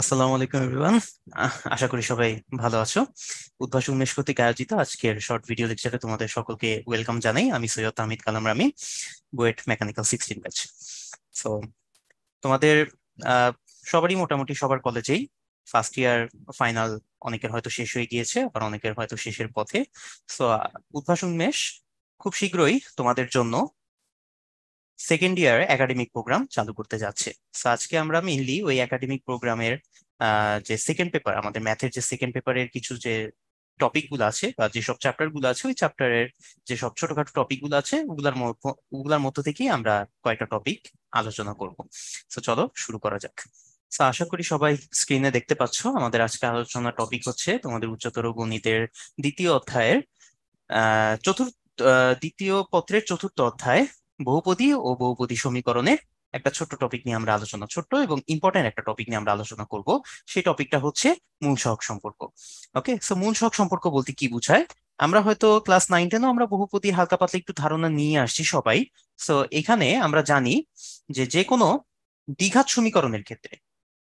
আসসালামু আলাইকুম এভরিওয়ান। আশা করি সবাই ভালো আছো। উদ্ভাস উন্মেষ কর্তৃক আয়োজিত আজকের শর্ট ভিডিও লেকচারে তোমাদের সকলকে ওয়েলকাম জানাই। আমি সৈয়দ হামিদ কালাম রামি, বুয়েট মেকানিক্যাল 16 ব্যাচ। সো তোমাদের আহ, সবারই মোটামুটি সবার কলেজেই ফার্স্ট ইয়ার ফাইনাল অনেকের হয়তো শেষ হয়ে গিয়েছে, আবার অনেকের হয়তো শেষের পথে। সো উদ্ভাস উন্মেষ খুব শীঘ্রই তোমাদের জন্য সেকেন্ড ইয়ার একাডেমিক প্রোগ্রাম চালু করতে যাচ্ছে। তো আজকে আমরা মেইনলি ওই একাডেমিক প্রোগ্রামের যে সেকেন্ড পেপার, আমাদের ম্যাথের যে সেকেন্ড পেপারের কিছু যে টপিক গুলো আছে বা যেসব চ্যাপ্টার গুলো আছে, ওই চ্যাপ্টারের যেসব ছোটখাটো টপিক গুলো আছে ওগুলার মধ্য থেকেই আমরা কয়েকটা টপিক আলোচনা করব। তো চলো শুরু করা যাক। তো আশা করি সবাই স্ক্রিনে দেখতে পাচ্ছ, আমাদের আজকে আলোচনা টপিক হচ্ছে তোমাদের উচ্চতর গণিতের দ্বিতীয় অধ্যায়ের চতুর্থ দ্বিতীয় পত্রের চতুর্থ অধ্যায় বহুপদী ও বহুপদী সমীকরণের একটা ছোট্ট টপিক নিয়ে আমরা আলোচনা, ছোট্ট এবং ইম্পর্টেন্ট একটা টপিক নিয়ে আমরা আলোচনা করব। সেই টপিকটা হচ্ছে মূল সহগ সম্পর্ক। ওকে, সো মূল সহগ সম্পর্ক বলতে কি বোঝায়? আমরা হয়তো ক্লাস 9-10-ও আমরা বহুপদী হালকা পাতলা একটু ধারণা নিয়ে আসছি সবাই। সো এখানে আমরা জানি যে যে কোনো দ্বিঘাত সমীকরণের ক্ষেত্রে,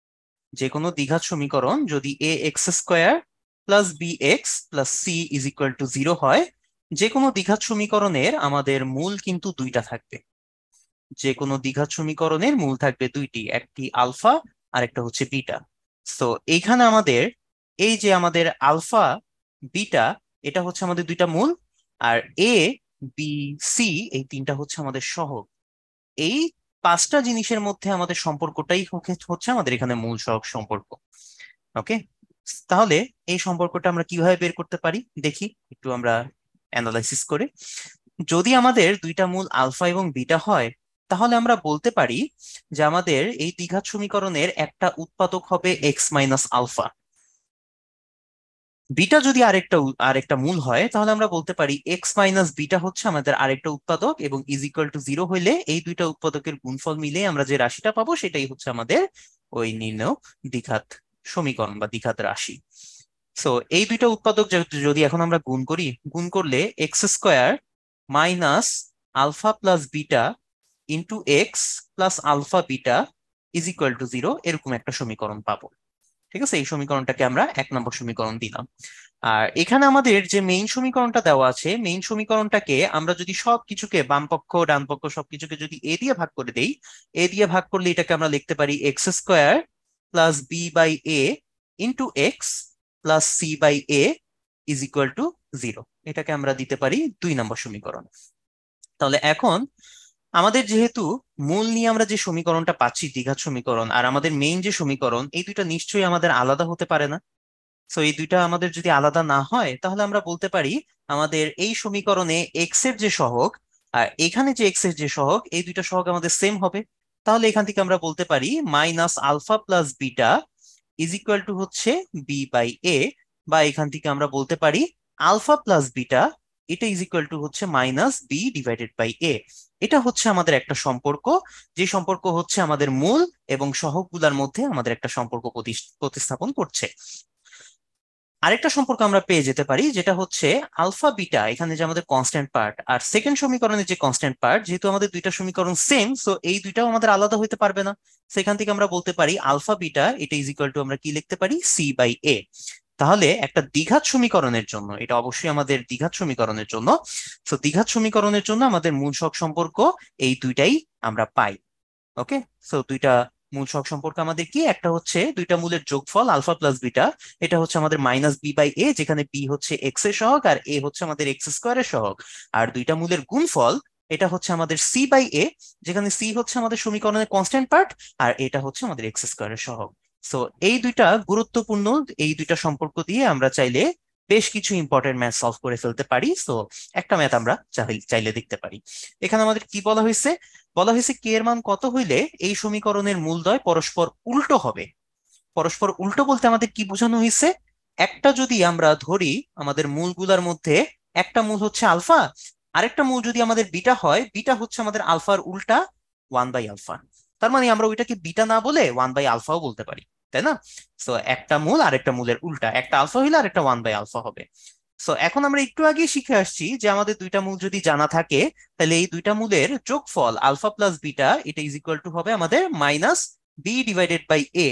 যে কোনো দ্বিঘাত সমীকরণ যদি a x square plus b x plus c is equal to 0 হয়, যে কোনো দ্বিঘাত সমীকরণের আমাদের মূল কিন্তু দুইটা থাকবে। যে কোনো দ্বিঘাত সমীকরণের মূল থাকবে দুইটি, একটি আলফা আর একটা হচ্ছে বিটা। তো এইখানে আমাদের এই যে আমাদের আলফা বিটা, এটা হচ্ছে আমাদের দুইটা মূল, আর এ বি সি এই তিনটা হচ্ছে আমাদের সহগ। এই পাঁচটা জিনিসের মধ্যে আমাদের সম্পর্কটাই হচ্ছে আমাদের এখানে মূল সহগ সম্পর্ক। ওকে, তাহলে এই সম্পর্কটা আমরা কিভাবে বের করতে পারি দেখি একটু আমরা অ্যানালাইসিস করে। যদি আমাদের দুইটা মূল আলফা এবং বিটা হয়, তাহলে আমরা বলতে পারি যে আমাদের এই দ্বিঘাত সমীকরণের একটা উৎপাদক হবে এক্স মাইনাস আলফা। বিটা যদি আরেকটা মূল হয়, তাহলে আমরা বলতে পারি এক্স মাইনাস বিটা হচ্ছে আমাদের আরেকটা উৎপাদক, এবং ইজ ইকুয়াল টু 0 হইলে এই দুইটা উৎপাদকের গুণফল মিলে আমরা যে রাশিটা পাবো সেটাই হচ্ছে আমাদের ওই নির্ণেয় দ্বিঘাত সমীকরণ বা দ্বিঘাত রাশি। সো এই দুইটা উৎপাদক যদি এখন আমরা গুণ করি, গুণ করলে x square minus alpha plus beta into x plus alpha beta is equal to 0 এরকম একটা সমীকরণ পাবো। ঠিক আছে, এই সমীকরণটাকে আমরা 1 নম্বর সমীকরণ দিলাম। আর এখানে আমাদের যে মেইন সমীকরণটা দেওয়া আছে, মেইন সমীকরণটাকে আমরা যদি সবকিছুকে বাম পক্ষ ডান পক্ষ সবকিছুকে যদি এ দিয়ে ভাগ করে দেই, এ দিয়ে ভাগ করলে এটাকে আমরা লিখতে পারি x square plus b by a into x plus c by a is equal to 0। এটাকে আমরা দিতে পারি 2 নম্বর সমীকরণ। তাহলে এখন আমাদের যেহেতু মূল নিয়ে আমরা যে সমীকরণটা পাচ্ছি দ্বিঘাত সমীকরণ, আর আমাদের মেইন যে সমীকরণ, এই দুইটা নিশ্চয়ই আমাদের আলাদা হতে পারে না। তো এই দুইটা আমাদের যদি আলাদা না হয়, তাহলে আমরা বলতে পারি আমাদের এই সমীকরণে এক্স এর যে সহগ আর এখানে যে এক্স এর যে সহগ, এই দুইটা সহগ আমাদের সেম হবে। তাহলে এখান থেকে আমরা বলতে পারি minus alpha plus beta is equal to হচ্ছে বি বাই এ, বা এখান থেকে আমরা বলতে পারি আলফা প্লাস বিটা এটা ইজ ইকুয়াল টু হচ্ছে minus b divided by a. এটা হচ্ছে আমাদের একটা সম্পর্ক, যে সম্পর্ক হচ্ছে আমাদের মূল এবং সহগগুলোর মধ্যে আমাদের একটা সম্পর্ক প্রতিস্থাপন করছে। আরেকটা সম্পর্ক আমরা পেয়ে যেতে পারি, যেটা হচ্ছে আলফা বিটা, এখানে যে আমাদের কনস্ট্যান্ট পার্ট আর সেকেন্ড সমীকরণের যে কনস্ট্যান্ট পার্ট, যেহেতু আমাদের দুইটা সমীকরণ সেম, সো এই দুইটাও আমাদের আলাদা হইতে পারবে না। সেখান থেকে আমরা বলতে পারি আলফা বিটা এটা ইজ ইকুয়াল টু আমরা কি লিখতে পারি সি বাই এ। তাহলে একটা দ্বিঘাত সমীকরণের জন্য, এটা অবশ্যই আমাদের দ্বিঘাত সমীকরণের জন্য, তো দ্বিঘাত সমীকরণের জন্য আমাদের মূল সহগ সম্পর্ক এই দুইটাই আমরা পাই। ওকে, সো দুইটা মূল সহগ সম্পর্ক আমাদের কি, একটা হচ্ছে দুইটা মূলের যোগফল আলফা প্লাস বিটা, এটা হচ্ছে আমাদের মাইনাস বি বাই এ, যেখানে বি হচ্ছে এক্স এর সহগ আর এ হচ্ছে আমাদের এক্স স্কোয়ারের সহগ। আর দুইটা মূলের গুণফল এটা হচ্ছে আমাদের সি বাই এ, যেখানে সি হচ্ছে আমাদের সমীকরণের কনস্ট্যান্ট পার্ট আর এটা হচ্ছে আমাদের এক্স স্কোয়ারের সহগ। সো এই দুইটা গুরুত্বপূর্ণ, এই দুইটা সম্পর্ক দিয়ে আমরা চাইলে বেশ কিছু ইম্পর্টেন্ট ম্যাথ সলভ করে ফেলতে পারি। সো একটা ম্যাথ আমরা চাইলে দেখতে পারি। এখানে আমাদের কি বলা হয়েছে, বলা হয়েছে কে এর মান কত হইলে এই সমীকরণের মূলদ্বয় পরস্পর উল্টো হবে। পরস্পর উল্টো বলতে আমাদের কি বোঝানো হয়েছে, একটা যদি আমরা ধরি আমাদের মূলগুলার মধ্যে একটা মূল হচ্ছে আলফা, আরেকটা মূল যদি আমাদের বিটা হয়, বিটা হচ্ছে আমাদের আলফার উল্টা 1/আলফা। তার মানে আমরা ওইটাকে বিটা না বলে 1/আলফাও বলতে পারি, তাই না? তো একটা মূল আরেকটা মূলের উল্টা, একটা আলফা হইলে আরেকটা 1/আলফা হবে। সো এখন আমরা একটু আগে শিখে আসছি যে আমাদের দুইটা মূল যদি জানা থাকে, তাহলে এই দুইটা মূলের যোগফল আলফা প্লাস বিটা এটা ইজ ইকুয়াল টু হবে আমাদের minus b divided by a,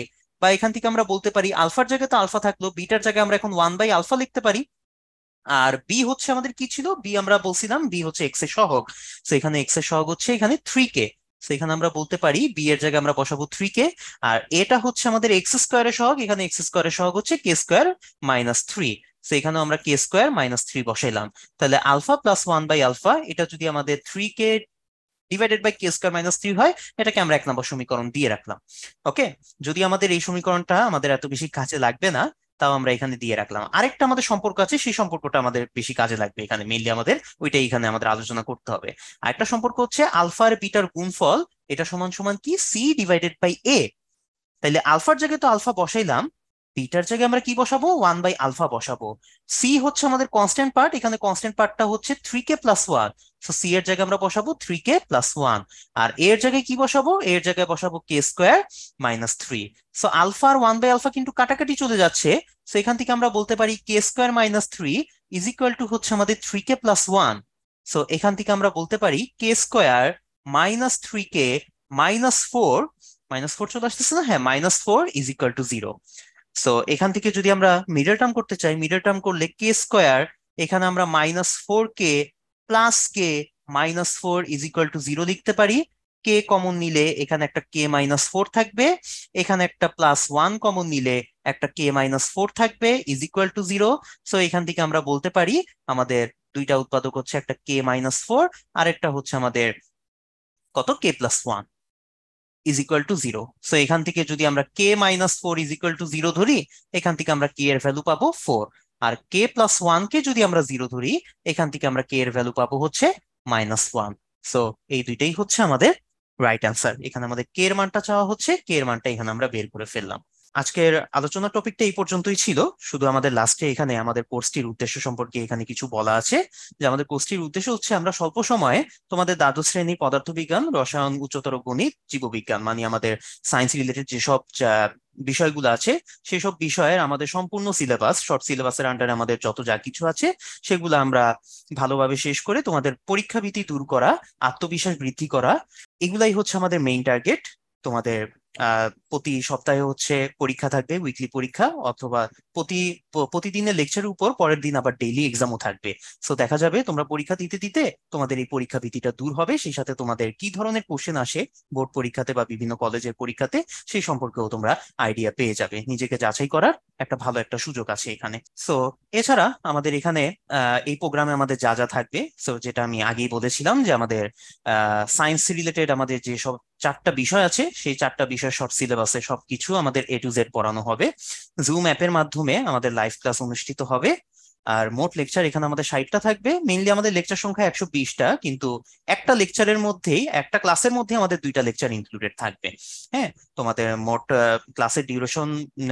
বা এখান থেকে আমরা বলতে পারি আলফার জায়গায় তো আলফা থাকলো, বিটার জায়গায় আমরা এখন 1/α লিখতে পারি। আর বি হচ্ছে আমাদের কি ছিল, বি আমরা বলছিলাম বি হচ্ছে এক্স এর সহগ। তো এখানে এক্স এর সহগ হচ্ছে এখানে 3k। তো এখানে আমরা বলতে পারি বি এর জায়গায় আমরা বসাবো 3k। আর এটা হচ্ছে আমাদের এক্স স্কোয়ারের সহগ, এখানে এক্স স্কোয়ারের সহগ হচ্ছে k² - 3। তো এখানেও আমরা k² - 3 বসাইলাম। তাহলে α+1/α এটা যদি আমাদের 3k ডিভাইডেড বাই k² - 3 হয়, এটাকে আমরা 1 নম্বর সমীকরণ দিয়ে রাখলাম। ওকে, যদি আমাদের এই সমীকরণটা আমাদের এত বেশি কাজে লাগবে না, তাও আমরা এখানে দিয়ে রাখলাম। আরেকটা আমাদের সম্পর্ক আছে, সেই সম্পর্কটা আমাদের বেশি কাজে লাগবে এখানে, মেইনলি আমাদের ওইটাই এখানে আমাদের আলোচনা করতে হবে। আরেকটা সম্পর্ক হচ্ছে আলফা আর বিটার গুণফল, এটা সমান সমান কি c/a। তাইলে আলফার জায়গায় তো আলফা বসাইলাম, বিটার জায়গায় আমরা কি বসাবো, 1/α বসাবো। সি হচ্ছে আমাদের কনস্ট্যান্ট পার্ট, এখানে কনস্ট্যান্ট পার্টটা হচ্ছে 3k+1। তো সি এর জায়গায় আমরা বসাবো 3k+1। আর এর জায়গায় কি বসাবো, এর জায়গায় বসাবো k²-3। সো আলফা আর 1/α কিন্তু কাটাকাটি চলে যাচ্ছে। তো এখান থেকে আমরা বলতে পারি k²-3 হচ্ছে আমাদের 3k+1। সো এখান থেকে আমরা বলতে পারি k²-3k-4, -4 চলে আসতেছে না, হ্যাঁ, -4 = 0। সো এখান থেকে যদি আমরা মিডল টার্ম করতে চাই, মিডল টার্ম করলে k², এখানে আমরা -4k+k-4 লিখতে পারি। কে কমন নিলে এখানে একটা k-4 থাকবে, এখানে একটা +1 কমন নিলে একটা k-4 থাকবে, = 0। সো এখান থেকে আমরা বলতে পারি আমাদের দুইটা উৎপাদক হচ্ছে একটা k-4, আর একটা হচ্ছে আমাদের কত, k+1 = 0। সো এখান থেকে যদি আমরা k-4 = 0 ধরি, এখান থেকে আমরা k এর ভ্যালু পাবো 4। আর k+1 কে যদি আমরা 0 ধরি, এখান থেকে আমরা k এর ভ্যালু পাবো হচ্ছে -1। সো এই দুইটাই হচ্ছে আমাদের রাইট অ্যান্সার। এখানে আমাদের k এর মানটা চাওয়া হচ্ছে, k এর মানটা এখানে আমরা বের করে ফেললাম। আজকের আলোচনার টপিকটা এই পর্যন্তই ছিল। শুধু আমাদের লাস্টে এখানে আমাদের কোর্সটির উদ্দেশ্য সম্পর্কে এখানে কিছু বলা আছে, যে আমাদের কোর্সটির উদ্দেশ্য হচ্ছে আমরা স্বল্প সময়ে তোমাদের দ্বাদশ শ্রেণী পদার্থবিজ্ঞান, রসায়ন, উচ্চতর গণিত, জীববিজ্ঞান, মানে আমাদের সায়েন্স রিলেটেড যেসব বিষয়গুলো আছে, সেসব বিষয়ের আমাদের সম্পূর্ণ সিলেবাস, শর্ট সিলেবাসের আন্ডারে আমাদের যত যা কিছু আছে, সেগুলো আমরা ভালোভাবে শেষ করে তোমাদের পরীক্ষা ভীতি দূর করা, আত্মবিশ্বাস বৃদ্ধি করা, এগুলাই হচ্ছে আমাদের মেইন টার্গেট। তোমাদের প্রতি সপ্তাহে হচ্ছে পরীক্ষা থাকবে, উইকলি পরীক্ষা, অথবা প্রতিদিনের লেকচারের উপর পরের দিন আবার ডেইলি এক্সামও থাকবে। সো দেখা যাবে তোমরা পরীক্ষা দিতে দিতে তোমাদের এই পরীক্ষা ভীতিটা দূর হবে, সেই সাথে তোমাদের কি ধরনের কোশ্চেন আসে বোর্ড পরীক্ষাতে বা বিভিন্ন কলেজের পরীক্ষাতে, সেই সম্পর্কেও তোমরা আইডিয়া পেয়ে যাবে। নিজেকে যাচাই করার একটা ভালো একটা সুযোগ আছে এখানে। সো এছাড়া আমাদের এখানে এই প্রোগ্রামে আমাদের যা যা থাকবে, সো যেটা আমি আগেই বলেছিলাম যে আমাদের সায়েন্স রিলেটেড আমাদের যে সব 4টা বিষয় আছে, সেই 4টা বিষয় শর্ট সিলেবাসে সবকিছু আমাদের A to Z পড়ানো হবে। জুম অ্যাপের মাধ্যমে আমাদের লাইভ ক্লাস অনুষ্ঠিত হবে। আর মোট লেকচার এখানে আমাদের 60টা থাকবে। মেইনলি আমাদের লেকচার সংখ্যা 120টা, কিন্তু একটা লেকচারের মধ্যেই, একটা ক্লাসের মধ্যে আমাদের 2টা লেকচার ইনক্লুডেড থাকবে। হ্যাঁ, তোমাদের মোট ক্লাসের ডিউরেশন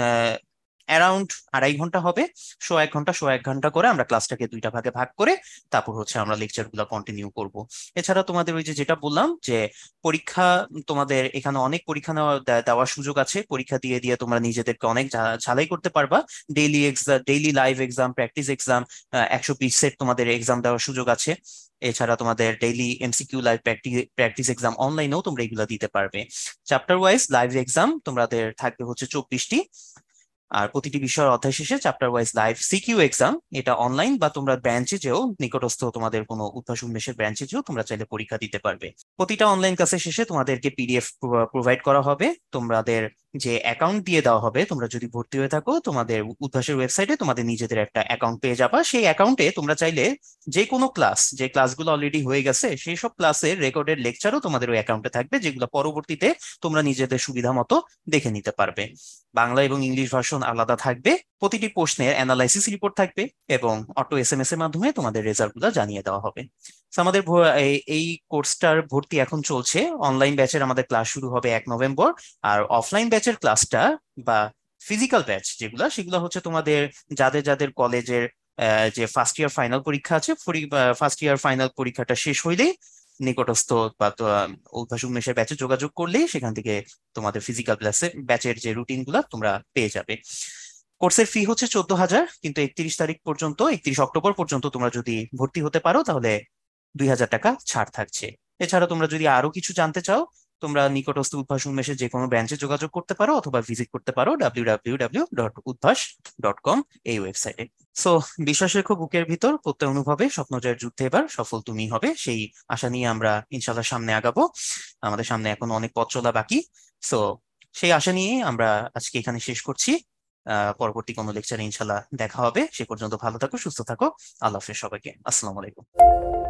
অ্যারাউন্ড 2.5 ঘন্টা হবে। 1.5 ঘন্টা করে আমরা ক্লাসটাকে 2টা ভাগে ভাগ করে তারপর হচ্ছে আমরা লেকচার গুলো কন্টিনিউ করব। এছাড়া তোমাদের ওই যে যেটা বললাম যে পরীক্ষা, তোমাদের এখানে অনেক পরীক্ষা দেওয়ার সুযোগ আছে। পরীক্ষা দিয়ে দিয়ে তোমরা নিজেদেরকে অনেক ঝালাই করতে পারবা। Daily exam, daily live exam, practice exam, 120 set তোমাদের এক্সাম দেওয়ার সুযোগ আছে। এছাড়া তোমাদের daily MCQ live practice exam অনলাইনেও তোমরা এগুলো দিতে পারবে। চ্যাপ্টার ওয়াইজ লাইভ এক্সাম তোমাদের থাকবে হচ্ছে 24টি। আর প্রতিটি বিষয়ের অধ্যায় শেষে chapter wise live CQ exam, এটা অনলাইন বা তোমরা ব্রাঞ্চে যেও, নিকটস্থ তোমাদের কোনো উদ্ভাস উন্মেষের ব্রাঞ্চে যেও তোমরা চাইলে পরীক্ষা দিতে পারবে। প্রতিটা অনলাইন ক্লাসের শেষে তোমাদেরকে পিডিএফ প্রোভাইড করা হবে। তোমাদের যে অ্যাকাউন্ট দিয়ে দেওয়া হবে, তোমরা যদি ভর্তি হয়ে থাকো, তোমাদের উদ্ভাসের ওয়েবসাইটে তোমাদের নিজেদের একটা অ্যাকাউন্ট পেয়ে যাবা। সেই অ্যাকাউন্টে তোমরা চাইলে যে কোনো ক্লাস, যে ক্লাসগুলো অলরেডি হয়ে গেছে, সেই সব ক্লাসের রেকর্ডেড লেকচারও তোমাদের ওই অ্যাকাউন্টে থাকবে, যেগুলো পরবর্তীতে তোমরা নিজেদের সুবিধা মতো দেখে নিতে পারবে। বাংলা এবং ইংলিশ ভার্সন আলাদা থাকবে। প্রতিটি প্রশ্নের অ্যানালাইসিস রিপোর্ট থাকবে এবং অটো এসএমএস এর মাধ্যমে তোমাদের রেজাল্টগুলো জানিয়ে দেওয়া হবে। So, আমাদের এই কোর্সটার ভর্তি এখন চলছে। অনলাইন ব্যাচের আমাদের ক্লাস শুরু হবে 1 নভেম্বর। আর অফলাইন ব্যাচের ক্লাসটা বা ফিজিক্যাল ব্যাচ যেগুলো, সেগুলো হচ্ছে তোমাদের যাদের যাদের কলেজের যে ফার্স্ট ইয়ার ফাইনাল পরীক্ষা আছে, ফার্স্ট ইয়ার ফাইনাল পরীক্ষাটা শেষ হইলেই নিকটস্থ বা অভ্যাস উন্মেষের ব্যাচে যোগাযোগ করলেই সেখান থেকে তোমাদের ফিজিক্যাল ব্যাচের যে রুটিন গুলা তোমরা পেয়ে যাবে। কোর্সের ফি হচ্ছে 14,000, কিন্তু 31 তারিখ পর্যন্ত, 31 অক্টোবর পর্যন্ত তোমরা যদি ভর্তি হতে পারো তাহলে 2,000 টাকা ছাড় থাকছে। এছাড়া তোমরা যদি আরো কিছু জানতে চাও, তোমরা নিকটস্থ উদ্ভাস উন্মেষের যে কোনো ব্রাঞ্চে যোগাযোগ করতে পারো অথবা ভিজিট করতে পারো www.udvash.com এই ওয়েবসাইটে। সো বিশ্বাস রেখো বুকের ভিতর, প্রত্যয় অনুভবে স্বপ্নজয়ের যুদ্ধে এবার সফল তুমি হবে, সেই আশা নিয়ে আমরা ইনশাল্লাহ সামনে আগাবো। আমাদের সামনে এখন অনেক পথ চলা বাকি। সো সেই আশা নিয়ে আমরা আজকে এখানে শেষ করছি। পরবর্তী কোনো লেকচারে ইনশাল্লাহ দেখা হবে। সে পর্যন্ত ভালো থাকো, সুস্থ থাকো। আল্লাহ হাফেজ সবাইকে। আসসালামু আলাইকুম।